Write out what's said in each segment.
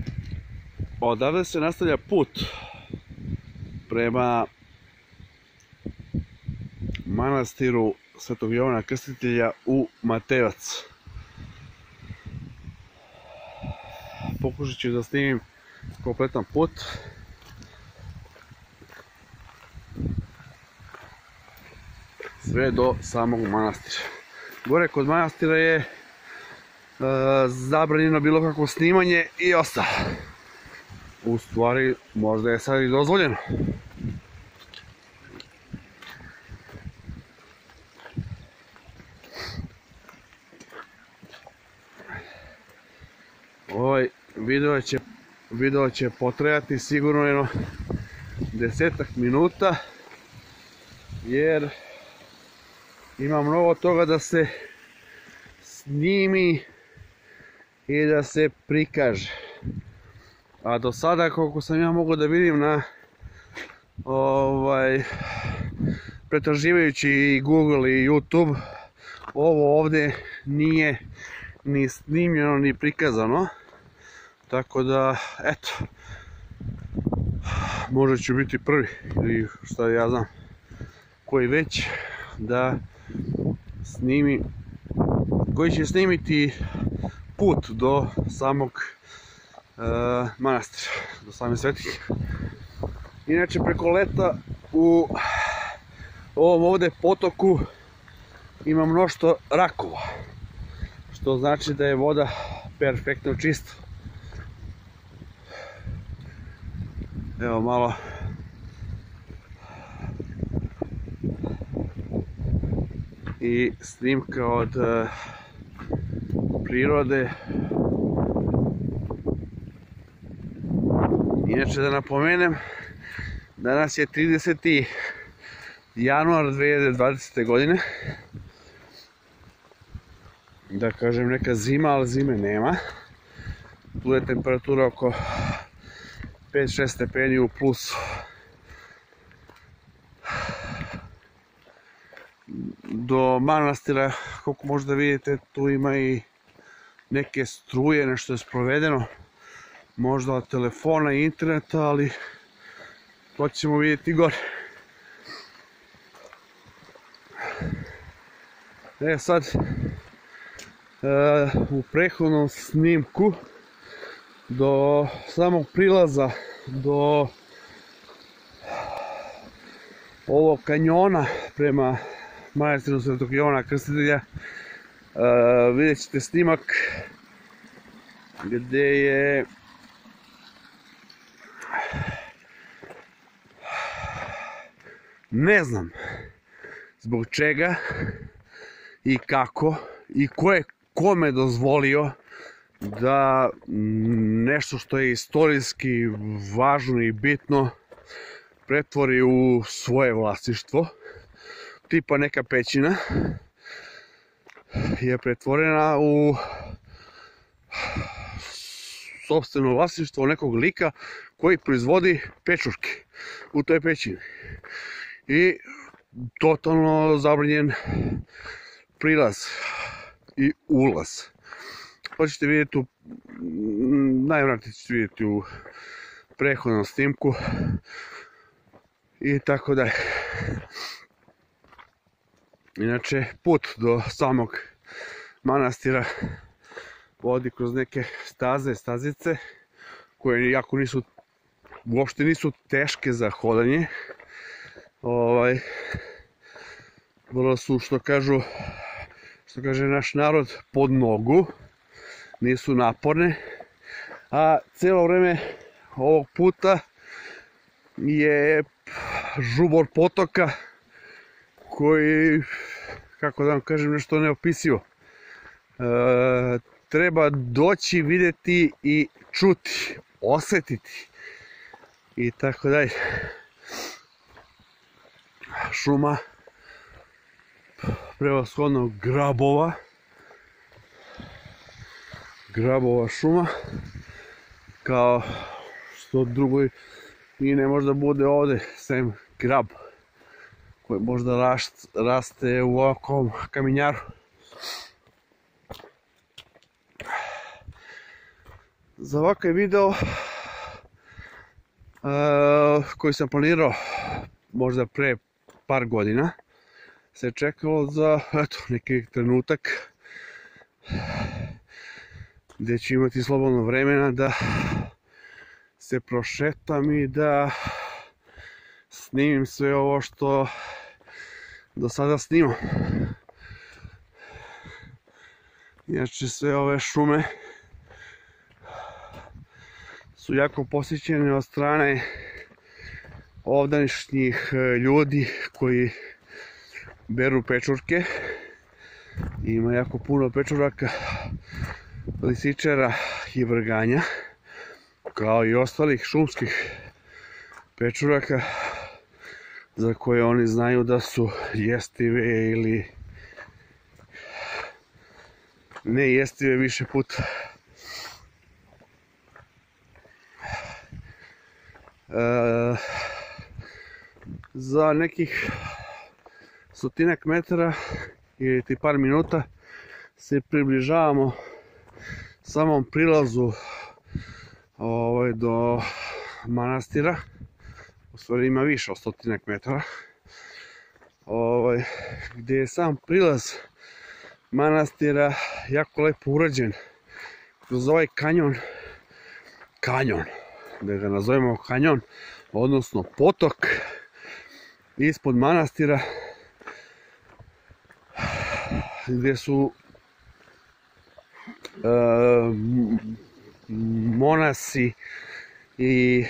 Odavde se nastavlja put prema manastiru Svetog Jovana Krstitelja u Matejevac. Pokušat ću da snimim kompletan put. Sve do samog manastira. Gore kod manastira je zabranjeno bilo kakvo snimanje i ostalo. U stvari, možda je sad i dozvoljeno. Ovaj video će potrajati sigurno jedno 10 minuta, jer ima mnogo toga da se snimi i da se prikaže. A do sada, koliko sam ja mogao da vidim na pretraživajući i Google i YouTube, ovo ovdje nije ni snimljeno ni prikazano. Tako da, eto, možda ću biti prvi ili šta ja znam koji već da snimi, koji će snimiti put do samog manastira, do same svetinje. Inače, preko leta u ovom ovdje potoku ima mnoštvo rakova, što znači da je voda perfektno čista. Evo malo i snimka od prirode. Inače, da napomenem, danas je 30. januar 2020. godine. Da kažem neka zima, ali zime nema. Tu je temperatura oko 5-6 stepeni u plusu. Do manastira, kako možda vidite, tu ima i neke struje, nešto je sprovedeno. Možda od telefona i interneta, ali to ćemo vidjeti gore. Sad, u prethodnom snimku do samog prilaza do ovog kanjona prema manastiru Svetog Jovana Krstitelja vidjet ćete snimak gdje je ne znam zbog čega i kako i ko je kome dozvolio da nešto što je istorijski važno i bitno pretvori u svoje vlasništvo. Tipa neka pećina je pretvorena u sopstveno vlasništvo nekog lika koji proizvodi pečurke u toj pećini. I totalno zabranjen prilaz i ulaz. To ćete vidjeti najvratnije ćete vidjeti u prethodnom snimku i tako dalje. Inače, put do samog manastira vodi kroz neke stazice koje jako uopšte nisu teške za hodanje. Vrlo su, što kaže naš narod, pod nogu, nisu naporne, a cijelo vreme ovog puta je žubor potoka koji, kako da vam kažem, nešto neopisivo. Treba doći, vidjeti i čuti, osjetiti i tako dalje. Šuma, prevashodno grabova šuma, kao što drugo i ne možda bude ovdje sem grab koji možda raste u ovakvom kamenjaru. Za ovakav video koji sam planirao možda pre par godina se čekalo za neki trenutak gdje ću imati slobodno vremena da se prošetam i da snimim sve ovo što do sada snimam. Inače sve ove šume su jako posjećene od strane ovdašnjih ljudi koji beru pečurke. Ima jako puno pečuraka, lisičara i vrganja, kao i ostalih šumskih pečuraka za koje oni znaju da su jestive ili ne jestive više puta. Za nekih stotinak metara ili ti par minuta se približavamo samom prilazu do manastira. U stvari ima više od stotinak metara, gdje je sam prilaz manastira jako lepo urađen kroz ovaj kanjon, da ga nazovemo kanjon, odnosno potok ispod manastira, gdje su monasi i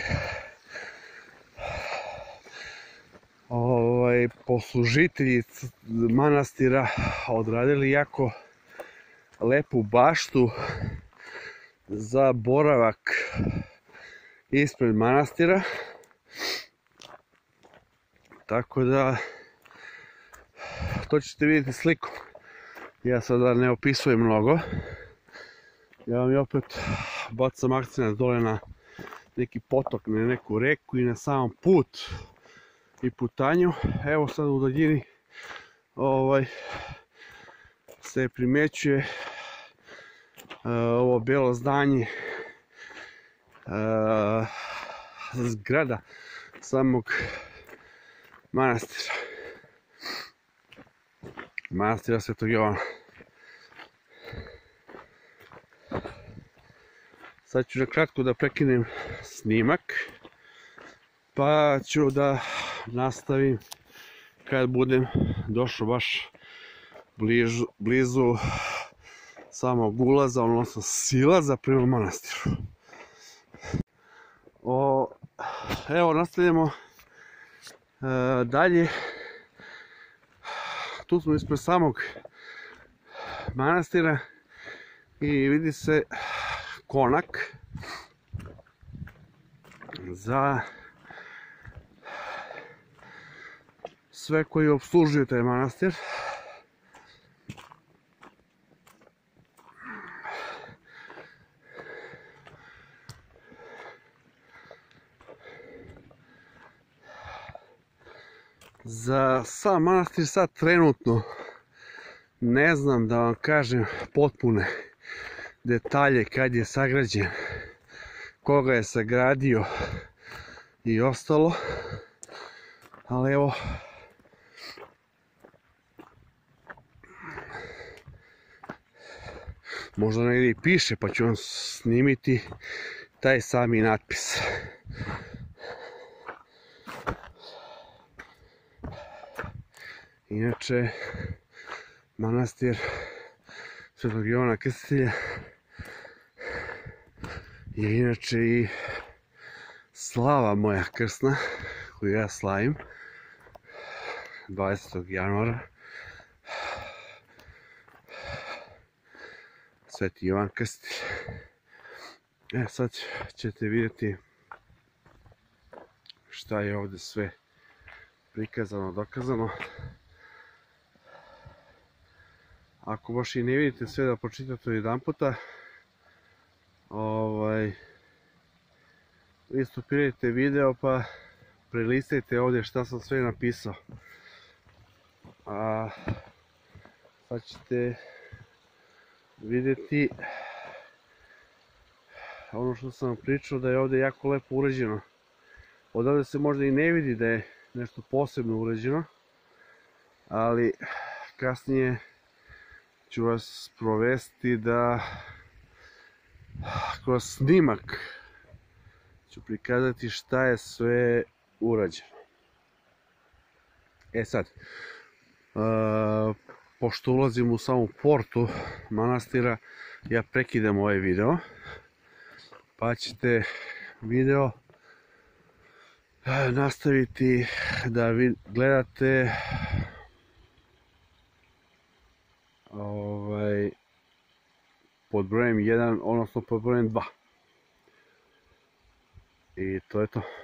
poslužitelji manastira odradili jako lepu baštu za boravak ispred manastira. Tako da to ćete vidjeti slikom. Ja sada ne opisujem mnogo. Ja vam opet bacam akcenat dole na neki potok, na neku reku i na sam put i putanju. Evo sad u daljini se primjećuje ovo bijelo zdanje zgrada samog manastira. Manastira Svetog Jovana. Sad ću na kratko da prekinem snimak, pa ću da nastavim kad budem došao baš blizu samog ulaza, odnosno silaza prema manastiru. Evo, nastavljamo dalje. Tu smo ispred samog manastira i vidi se konak za sve koji opslužuju taj manastir. Za sam manastir sad trenutno ne znam da vam kažem potpune detalje, kad je sagrađen, koga je sagradio i ostalo, ali evo možda negdje i piše, pa ću vam snimiti taj sami natpis. Inače, manastir Svetog Jovana Krstitelja je inače i slava moja krsna koju ja slavim 20. januara. Sveti Jovan Krstitelj. Sad ćete vidjeti šta je ovdje sve prikazano, dokazano. Ako baš i ne vidite sve, da pročitate jedan puta, istopirajte video pa prelistajte ovdje šta sam sve napisao. A sad ćete vidjeti ono što sam vam pričao da je ovdje jako lepo uređeno. Odavde se možda i ne vidi da je nešto posebno uređeno, ali kasnije ću vas provesti da kroz snimak ću prikazati šta je sve urađeno. E sad, pošto ulazim u samu portu manastira, ja prekidam ovaj video, pa ćete video nastaviti da vi gledate pod brojem 1, odnosno pod brojem 2. I to je to.